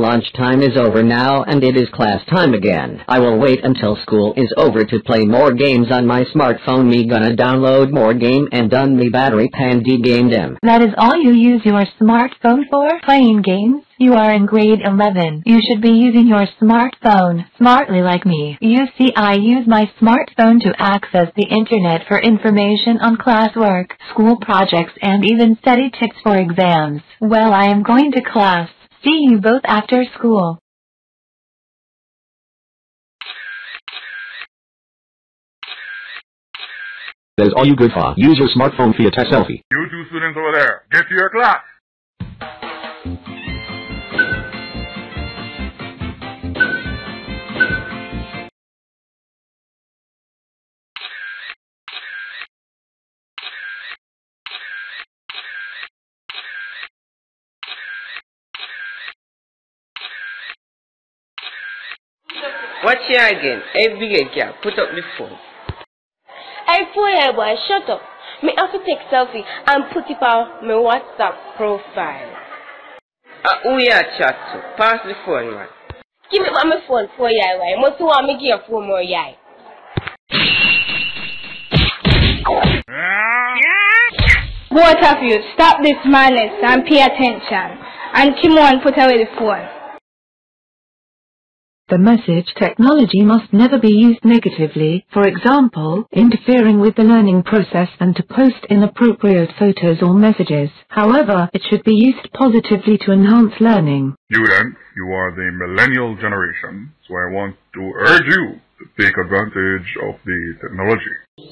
lunchtime is over now and it is class time again. I will wait until school is over to play more games on my smartphone. Me gonna download more game and done me battery pandy game them. That is all you use your smartphone for? Playing games? You are in grade 11. You should be using your smartphone smartly like me. You see, I use my smartphone to access the internet for information on classwork, school projects, and even study tips for exams. Well, I am going to class. See you both after school. That is all you good for. Use your smartphone for your tech selfie. You two students over there, get to your class. Watch here again. Every girl, put up the phone. Hey, boy, shut up. Me have to take selfie and put it on my WhatsApp profile. Who you chat to? Pass the phone, man. Give me my phone for you, right? Must want me give phone more, yeah. Both of you, stop this madness and pay attention. And Timon, put away the phone. The message technology must never be used negatively, for example, interfering with the learning process and to post inappropriate photos or messages. However, it should be used positively to enhance learning. Students, you are the millennial generation, so I want to urge you to take advantage of the technology.